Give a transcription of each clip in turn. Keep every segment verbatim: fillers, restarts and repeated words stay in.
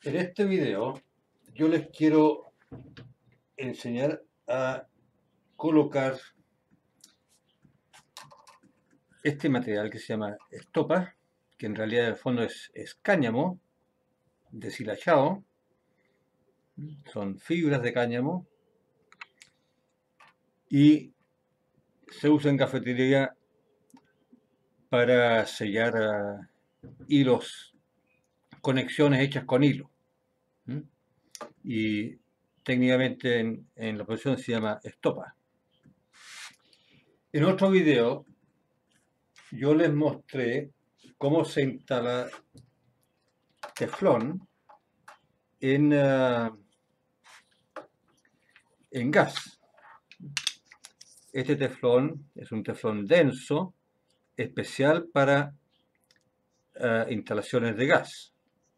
En este video yo les quiero enseñar a colocar este material que se llama estopa, que en realidad en el fondo es, es cáñamo deshilachado, son fibras de cáñamo y se usa en cafetería para sellar uh, hilos, conexiones hechas con hilo. ¿Mm? Y técnicamente en, en la profesión se llama estopa. En otro video yo les mostré cómo se instala teflón en, uh, en gas. Este teflón es un teflón denso, especial para uh, instalaciones de gas.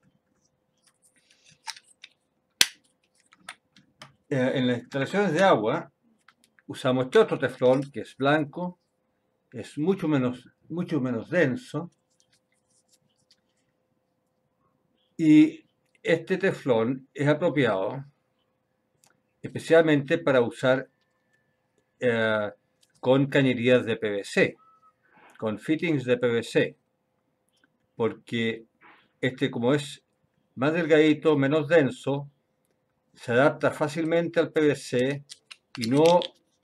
Uh, en las instalaciones de agua usamos este otro teflón que es blanco, es mucho menos, mucho menos denso, y este teflón es apropiado especialmente para usar eh, con cañerías de P V C, con fittings de P V C, porque este, como es más delgadito, menos denso, se adapta fácilmente al P V C y no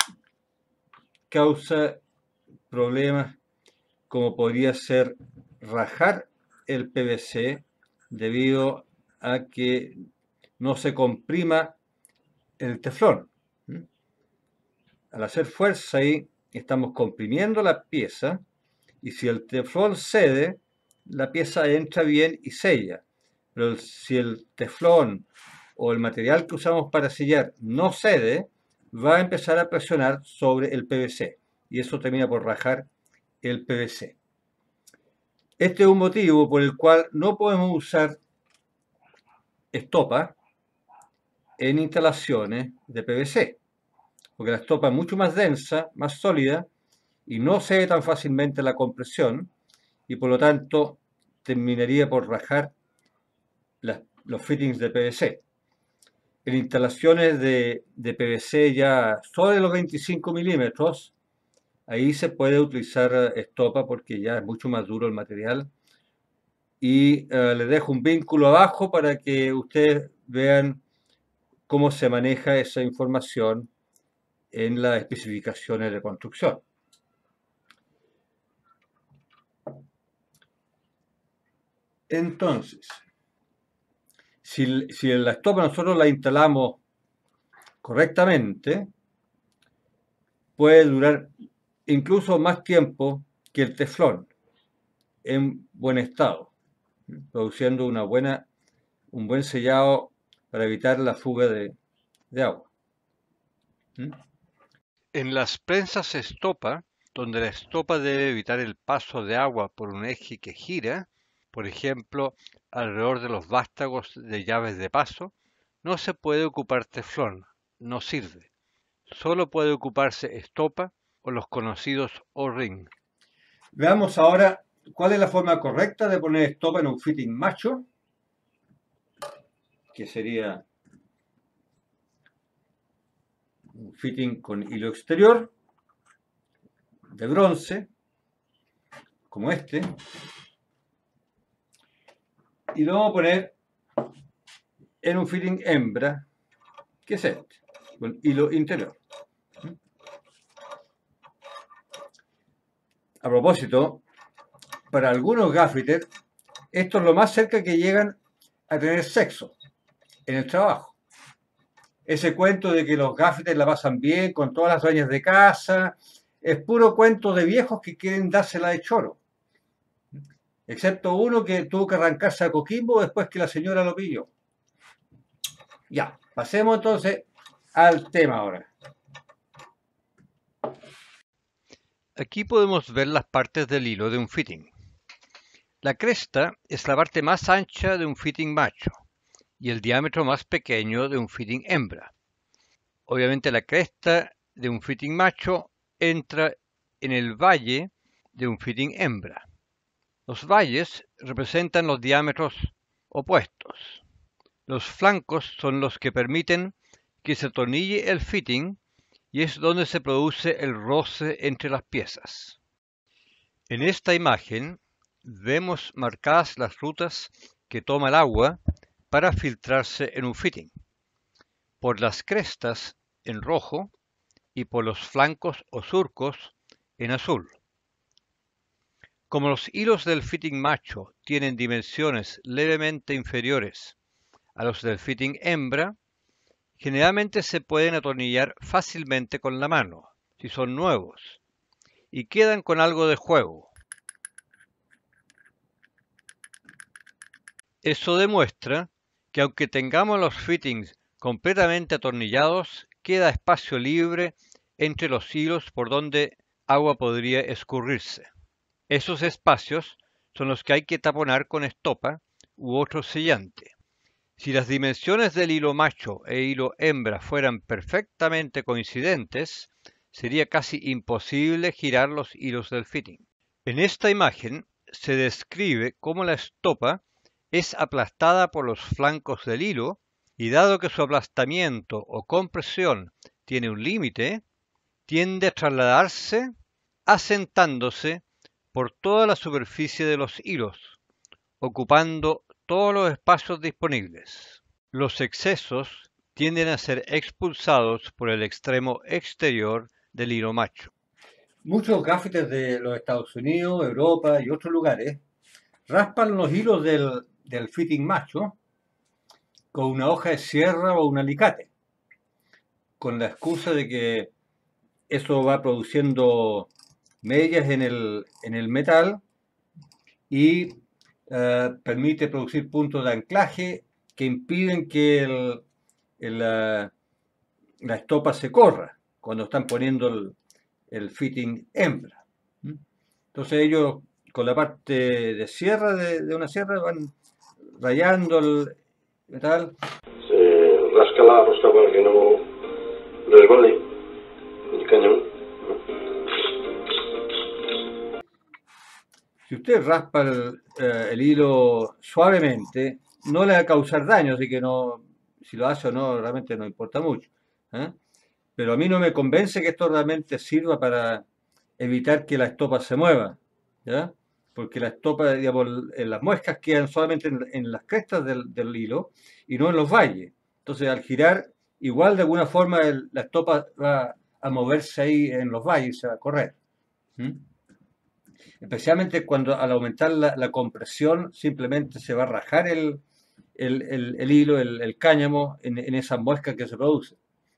causa problemas como podría ser rajar el P V C debido a que no se comprima el teflón. Al hacer fuerza ahí, estamos comprimiendo la pieza y si el teflón cede, la pieza entra bien y sella. Pero si el teflón o el material que usamos para sellar no cede, va a empezar a presionar sobre el P V C y eso termina por rajar el P V C. Este es un motivo por el cual no podemos usar estopa en instalaciones de P V C, porque la estopa es mucho más densa, más sólida y no cede tan fácilmente la compresión y por lo tanto terminaría por rajar las, los fittings de P V C. En instalaciones de, de P V C ya sobre los veinticinco milímetros, ahí se puede utilizar estopa porque ya es mucho más duro el material. Y uh, les dejo un vínculo abajo para que ustedes vean cómo se maneja esa información en las especificaciones de construcción. Entonces, si, si la estopa nosotros la instalamos correctamente, puede durar incluso más tiempo que el teflón en buen estado, produciendo una buena, un buen sellado para evitar la fuga de, de agua. ¿Mm? En las prensas estopa, donde la estopa debe evitar el paso de agua por un eje que gira, por ejemplo, alrededor de los vástagos de llaves de paso, no se puede ocupar teflón, no sirve. Solo puede ocuparse estopa o los conocidos O-ring. Veamos ahora cuál es la forma correcta de poner estopa en un fitting macho, que sería un fitting con hilo exterior de bronce, como este, y lo vamos a poner en un fitting hembra, que es este, con hilo interior. A propósito, para algunos gaffiters, esto es lo más cerca que llegan a tener sexo en el trabajo. Ese cuento de que los gaffiters la pasan bien con todas las dueñas de casa, es puro cuento de viejos que quieren dársela de choro. Excepto uno que tuvo que arrancarse a Coquimbo después que la señora lo pilló. Ya, pasemos entonces al tema ahora. Aquí podemos ver las partes del hilo de un fitting. La cresta es la parte más ancha de un fitting macho y el diámetro más pequeño de un fitting hembra. Obviamente la cresta de un fitting macho entra en el valle de un fitting hembra. Los valles representan los diámetros opuestos. Los flancos son los que permiten que se atornille el fitting y es donde se produce el roce entre las piezas. En esta imagen vemos marcadas las rutas que toma el agua para filtrarse en un fitting, por las crestas en rojo y por los flancos o surcos en azul. Como los hilos del fitting macho tienen dimensiones levemente inferiores a los del fitting hembra, generalmente se pueden atornillar fácilmente con la mano, si son nuevos, y quedan con algo de juego. Eso demuestra que aunque tengamos los fittings completamente atornillados, queda espacio libre entre los hilos por donde agua podría escurrirse. Esos espacios son los que hay que taponar con estopa u otro sellante. Si las dimensiones del hilo macho e hilo hembra fueran perfectamente coincidentes, sería casi imposible girar los hilos del fitting. En esta imagen se describe cómo la estopa es aplastada por los flancos del hilo y dado que su aplastamiento o compresión tiene un límite, tiende a trasladarse asentándose por toda la superficie de los hilos, ocupando todos los espacios disponibles. Los excesos tienden a ser expulsados por el extremo exterior del hilo macho. Muchos gaffetes de los Estados Unidos, Europa y otros lugares raspan los hilos del, del fitting macho con una hoja de sierra o un alicate, con la excusa de que eso va produciendo medias en el, en el metal y uh, permite producir puntos de anclaje que impiden que el, el, uh, la estopa se corra cuando están poniendo el, el fitting hembra. Entonces ellos con la parte de sierra de, de una sierra van rayando el metal. Se rasca la rosca para que no resbale el cañón. Si usted raspa el, eh, el hilo suavemente, no le va a causar daño, así que no, si lo hace o no, realmente no importa mucho. ¿eh? Pero a mí no me convence que esto realmente sirva para evitar que la estopa se mueva, ¿ya? Porque la estopa, digamos, las muescas quedan solamente en, en las crestas del, del hilo y no en los valles. Entonces, al girar, igual de alguna forma el, la estopa va a moverse ahí en los valles y se va a correr. ¿Mm? Especialmente cuando al aumentar la, la compresión simplemente se va a rajar el, el, el, el hilo, el, el cáñamo en, en esa muesca que se produce.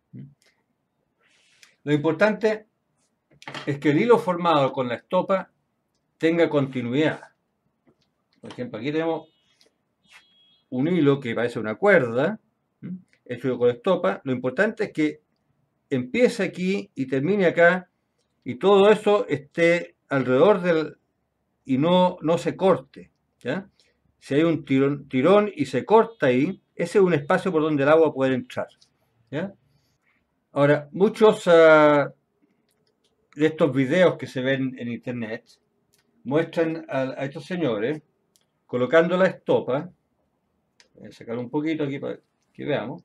Lo importante es que el hilo formado con la estopa tenga continuidad. Por ejemplo, aquí tenemos un hilo que parece una cuerda, hecho con estopa. Lo importante es que empiece aquí y termine acá y todo eso esté alrededor del y no, no se corte. ¿ya? Si hay un tirón, tirón y se corta ahí, ese es un espacio por donde el agua puede entrar. ¿ya? Ahora, muchos uh, de estos videos que se ven en internet muestran a, a estos señores colocando la estopa. Voy a sacar un poquito aquí para que veamos.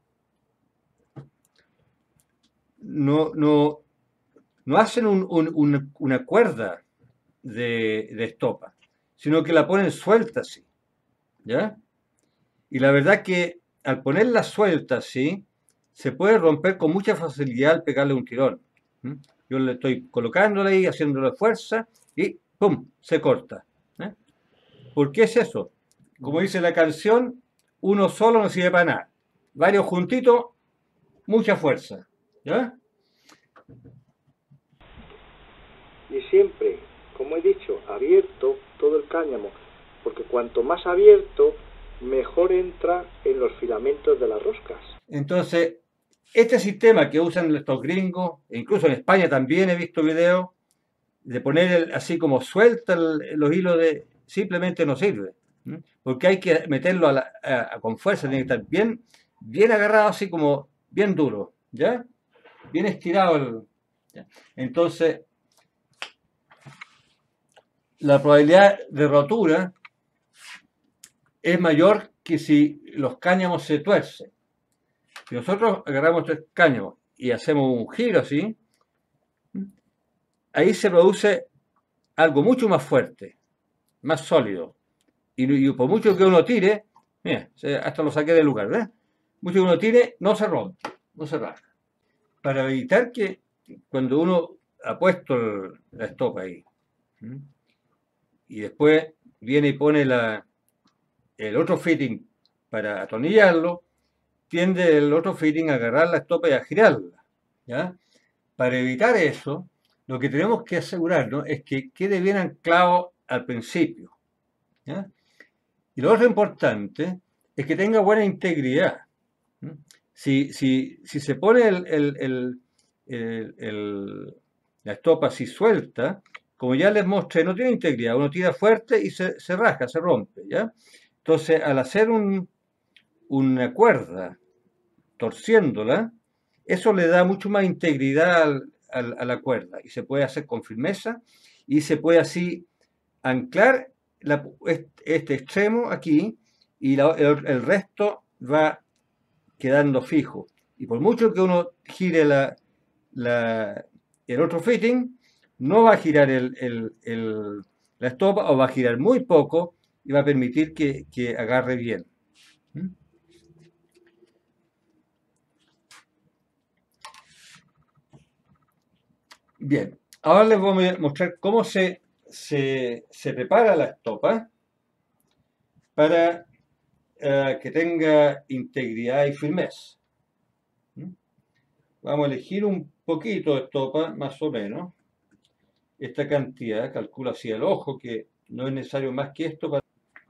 No, no, no hacen un, un, un, una cuerda de, de estopa, sino que la ponen suelta así, ¿ya? Y la verdad que al ponerla suelta así, se puede romper con mucha facilidad al pegarle un tirón. ¿Mm? Yo le estoy colocándola ahí, haciéndole fuerza y ¡pum! Se corta. ¿eh? ¿Por qué es eso? Como dice la canción, uno solo no sirve para nada. Varios juntitos, mucha fuerza. ¿Ya? Y siempre, como he dicho, abierto todo el cáñamo, porque cuanto más abierto, mejor entra en los filamentos de las roscas. Entonces, este sistema que usan estos gringos, e incluso en España también he visto videos, de poner el, así como suelta el, los hilos, de simplemente no sirve. ¿sí? Porque hay que meterlo a la, a, a, con fuerza, tiene que estar bien, bien agarrado, así como bien duro, ¿ya? Bien estirado. El, ¿ya? Entonces, la probabilidad de rotura es mayor que si los cáñamos se tuercen. Si nosotros agarramos el cáñamo y hacemos un giro así, ahí se produce algo mucho más fuerte, más sólido. Y, y por mucho que uno tire, mira, hasta lo saqué del lugar, ¿ves? Mucho que uno tire, no se rompe, no se rasga. Para evitar que cuando uno ha puesto el, la estopa ahí, ¿sí? Y después viene y pone la, el otro fitting para atornillarlo, tiende el otro fitting a agarrar la estopa y a girarla, ¿ya? Para evitar eso, lo que tenemos que asegurarnos es que quede bien anclado al principio, ¿ya? Y lo otro importante es que tenga buena integridad. Si, si, si se pone el, el, el, el, el, la estopa así suelta, como ya les mostré, no tiene integridad. Uno tira fuerte y se, se rasga, se rompe, ¿ya? Entonces, al hacer un, una cuerda torciéndola, eso le da mucho más integridad al, al, a la cuerda y se puede hacer con firmeza y se puede así anclar la, este extremo aquí y la, el, el resto va quedando fijo. Y por mucho que uno gire la, la, el otro fitting, no va a girar el, el, el, la estopa o va a girar muy poco y va a permitir que, que agarre bien. ¿Mm? Bien, ahora les voy a mostrar cómo se, se, se prepara la estopa para uh, que tenga integridad y firmeza. ¿Mm? Vamos a elegir un poquito de estopa, más o menos. Esta cantidad, calculo así al ojo, que no es necesario más que esto para...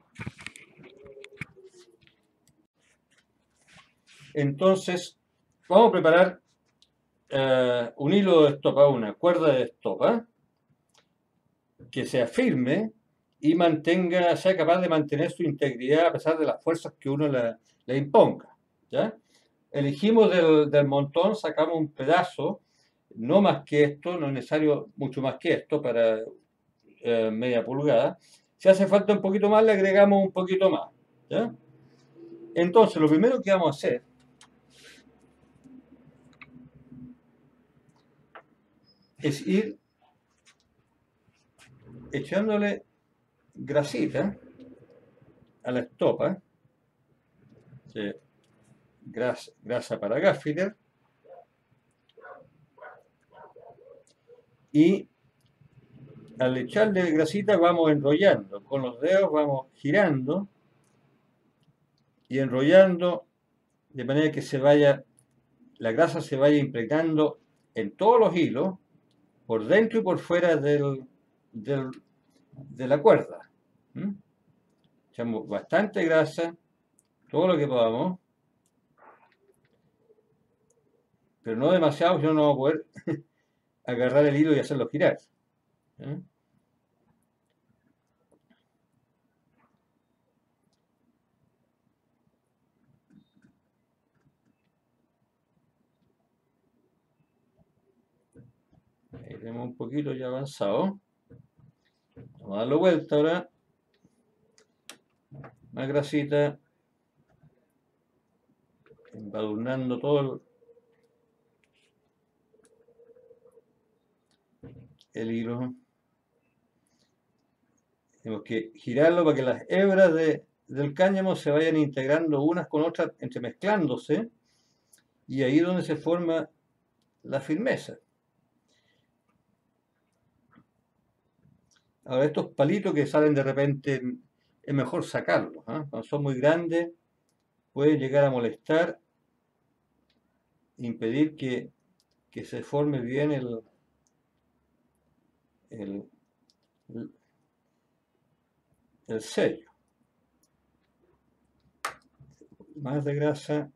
Entonces, vamos a preparar uh, un hilo de estopa, una cuerda de estopa, que sea firme y mantenga, sea capaz de mantener su integridad a pesar de las fuerzas que uno le, le imponga, ¿ya? Elegimos del, del montón, sacamos un pedazo, no más que esto, no es necesario mucho más que esto para eh, media pulgada. Si hace falta un poquito más, le agregamos un poquito más, ¿ya? Entonces, lo primero que vamos a hacer es ir echándole grasita a la estopa, ¿sí? Grasa, grasa para gaffiter, y al echarle grasita vamos enrollando, con los dedos vamos girando y enrollando de manera que se vaya, la grasa se vaya impregnando en todos los hilos, por dentro y por fuera del, del, de la cuerda. ¿Mm? Echamos bastante grasa, todo lo que podamos, pero no demasiado, si no, no vamos a poder agarrar el hilo y hacerlo girar. ¿Eh? Ahí tenemos un poquito ya avanzado. Vamos a darle vuelta ahora. Más grasita. Embadurnando todo el, el hilo. Tenemos que girarlo para que las hebras de, del cáñamo se vayan integrando unas con otras, entremezclándose, y ahí es donde se forma la firmeza. Ahora, estos palitos que salen de repente, es mejor sacarlos, ¿eh? Cuando son muy grandes, pueden llegar a molestar, impedir que, que se forme bien el, el, el, el sello. Más de grasa.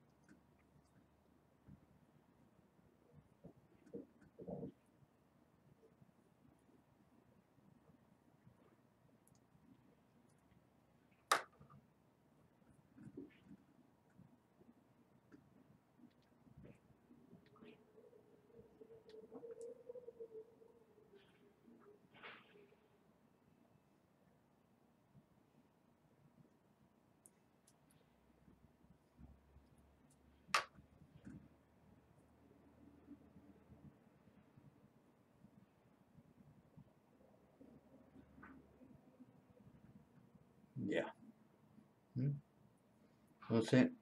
Entonces,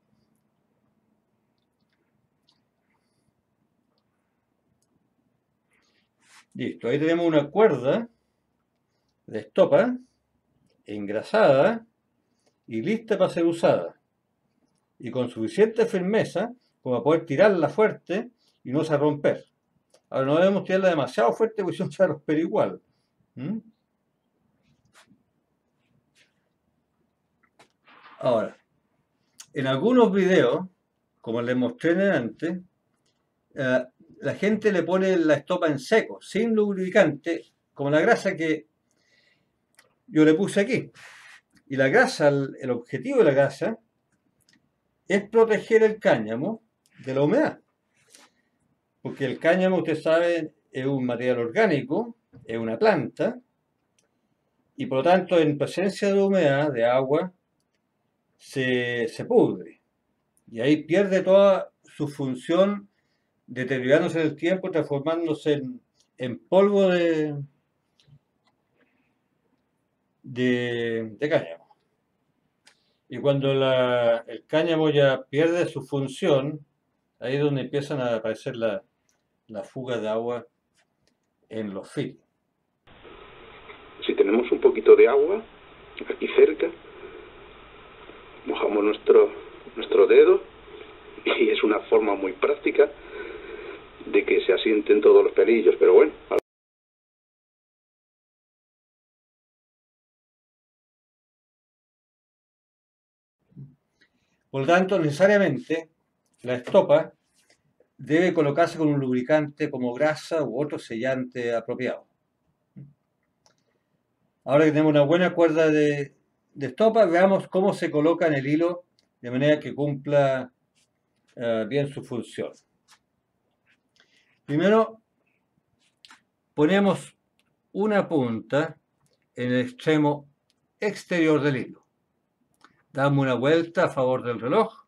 listo, ahí tenemos una cuerda de estopa engrasada y lista para ser usada. Y con suficiente firmeza como para poder tirarla fuerte y no se va a romper. Ahora no debemos tirarla demasiado fuerte porque si no se va a romper igual. ¿Mm? Ahora, en algunos videos, como les mostré antes, eh, la gente le pone la estopa en seco, sin lubricante, como la grasa que yo le puse aquí. Y la grasa, el, el objetivo de la grasa es proteger el cáñamo de la humedad. Porque el cáñamo, usted sabe, es un material orgánico, es una planta, y por lo tanto, en presencia de humedad, de agua, se, se pudre. Y ahí pierde toda su función, deteriorándose en el tiempo, transformándose en, en polvo de, de, de cáñamo. Y cuando la, el cáñamo ya pierde su función, ahí es donde empiezan a aparecer la, la fuga de agua en los fittings. Si tenemos un poquito de agua aquí cerca, mojamos nuestro, nuestro dedo y es una forma muy práctica de que se asienten todos los pelillos, pero bueno. Por lo tanto, necesariamente la estopa debe colocarse con un lubricante como grasa u otro sellante apropiado. Ahora que tenemos una buena cuerda de, de estopa, veamos cómo se coloca en el hilo de manera que cumpla uh, bien su función. Primero, ponemos una punta en el extremo exterior del hilo. Damos una vuelta a favor del reloj,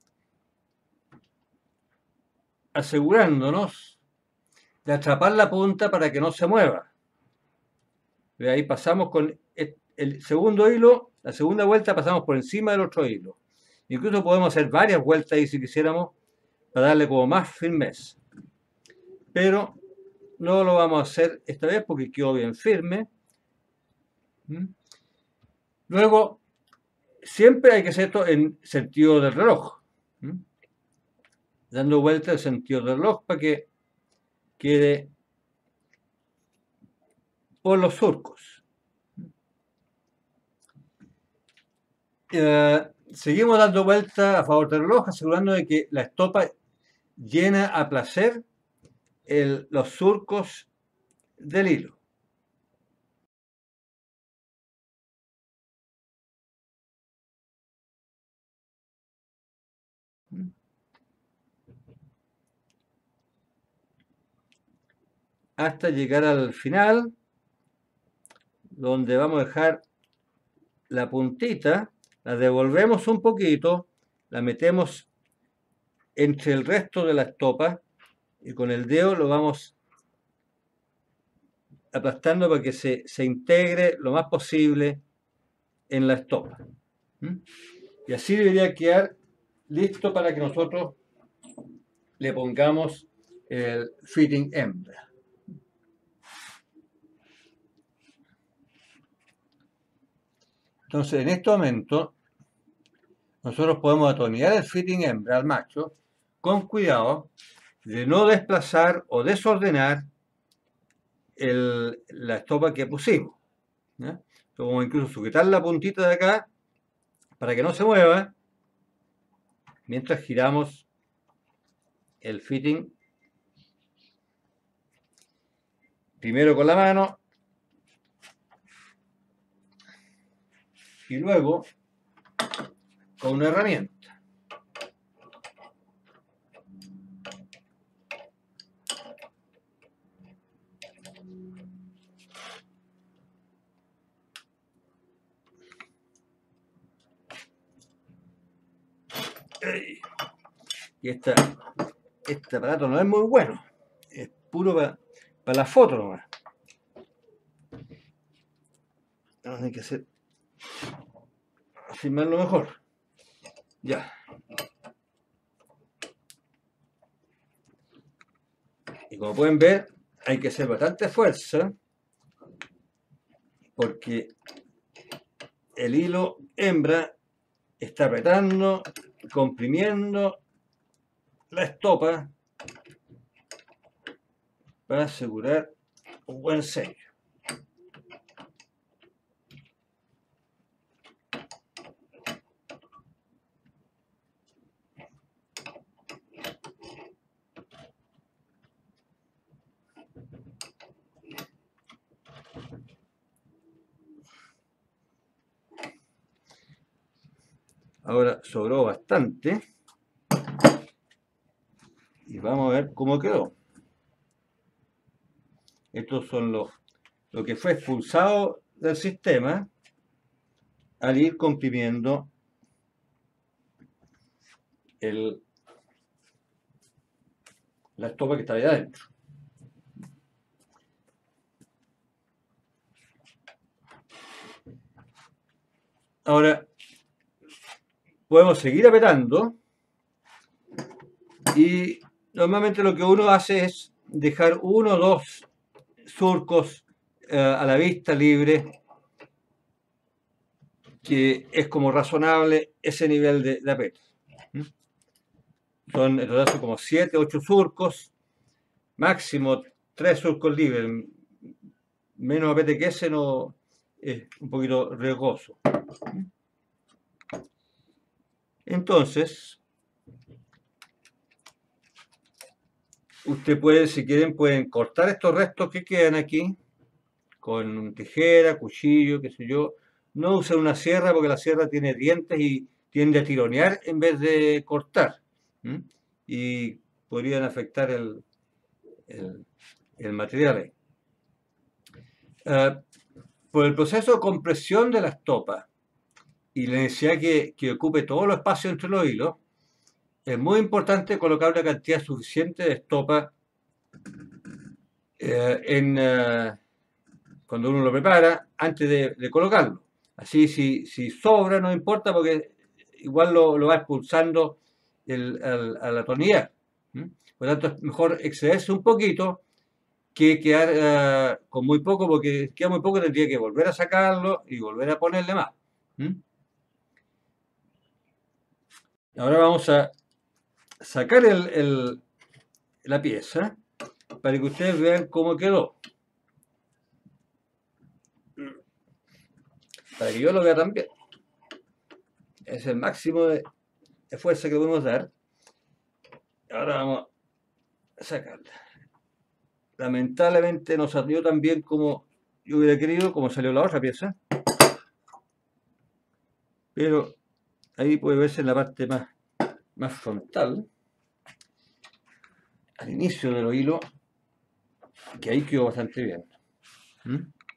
asegurándonos de atrapar la punta para que no se mueva. De ahí pasamos con el segundo hilo, la segunda vuelta pasamos por encima del otro hilo. Incluso podemos hacer varias vueltas ahí si quisiéramos, para darle como más firmeza. Pero no lo vamos a hacer esta vez porque quedó bien firme. Luego, siempre hay que hacer esto en sentido del reloj. Dando vuelta en sentido del reloj para que quede por los surcos. Eh, seguimos dando vuelta a favor del reloj, asegurando de que la estopa llena a placer el, los surcos del hilo. Hasta llegar al final, donde vamos a dejar la puntita, la devolvemos un poquito, la metemos entre el resto de la estopa y con el dedo lo vamos aplastando para que se, se integre lo más posible en la estopa. ¿Mm? Y así debería quedar listo para que nosotros le pongamos el fitting hembra. Entonces, en este momento, nosotros podemos atornillar el fitting hembra al macho con cuidado de no desplazar o desordenar el, la estopa que pusimos. ¿Ya? Podemos incluso sujetar la puntita de acá para que no se mueva mientras giramos el fitting primero con la mano y luego con una herramienta. Y esta, este aparato no es muy bueno, es puro para pa la foto nomás. Vamos a tener que hacer, filmarlo mejor. Ya. Y como pueden ver, hay que hacer bastante fuerza porque el hilo hembra está apretando, comprimiendo la estopa para asegurar un buen sello. Ahora sobró bastante y vamos a ver cómo quedó. Estos son los lo que fue expulsado del sistema al ir comprimiendo el, la estopa que está ahí adentro. Ahora podemos seguir apretando y normalmente lo que uno hace es dejar uno o dos surcos eh, a la vista libre, que es como razonable ese nivel de, de aprieto. ¿Mm? Son en total son como siete, ocho surcos, máximo tres surcos libres. Menos apete que ese no es un poquito riesgoso. Entonces, usted puede, si quieren, pueden cortar estos restos que quedan aquí con tijera, cuchillo, qué sé yo. No usen una sierra porque la sierra tiene dientes y tiende a tironear en vez de cortar. ¿Mm? Y podrían afectar el, el, el material ahí. Uh, por el proceso de compresión de la estopa y la necesidad que, que ocupe todo el espacio entre los hilos, es muy importante colocar una cantidad suficiente de estopa eh, en, uh, cuando uno lo prepara antes de, de colocarlo. Así, si, si sobra, no importa porque igual lo, lo va expulsando el, el, a la tonalidad. ¿Mm? Por lo tanto, es mejor excederse un poquito que quedar uh, con muy poco, porque queda muy poco, tendría que volver a sacarlo y volver a ponerle más. ¿Mm? Ahora vamos a sacar el, el, la pieza para que ustedes vean cómo quedó. Para que yo lo vea también. Es el máximo de, de fuerza que podemos dar. Ahora vamos a sacarla. Lamentablemente no salió tan bien como yo hubiera querido, como salió la otra pieza. Pero ahí puede verse en la parte más, más frontal, al inicio de los hilos, que ahí quedó bastante bien. ¿Mm?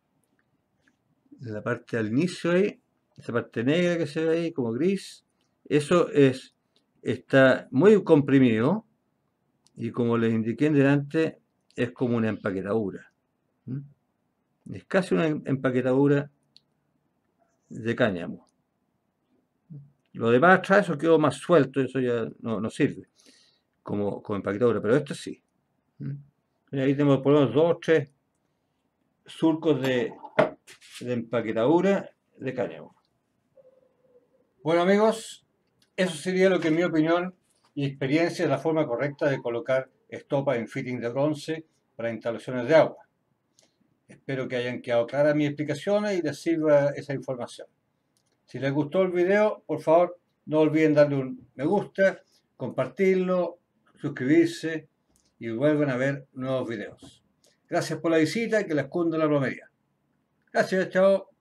La parte al inicio ahí, esa parte negra que se ve ahí como gris, eso es, está muy comprimido y como les indiqué en delante, es como una empaquetadura. ¿Mm? Es casi una empaquetadura de cáñamo. Lo demás atrás, eso quedó más suelto, eso ya no, no sirve como, como empaquetadura, pero esto sí. ¿Mm? Y ahí tenemos por lo menos dos o tres surcos de, de empaquetadura de cáñamo. Bueno amigos, eso sería lo que en mi opinión y experiencia es la forma correcta de colocar estopa en fitting de bronce para instalaciones de agua. Espero que hayan quedado claras mis explicaciones y les sirva esa información. Si les gustó el video, por favor no olviden darle un me gusta, compartirlo, suscribirse y vuelvan a ver nuevos videos. Gracias por la visita y que les cunda la plomería. Gracias, chao.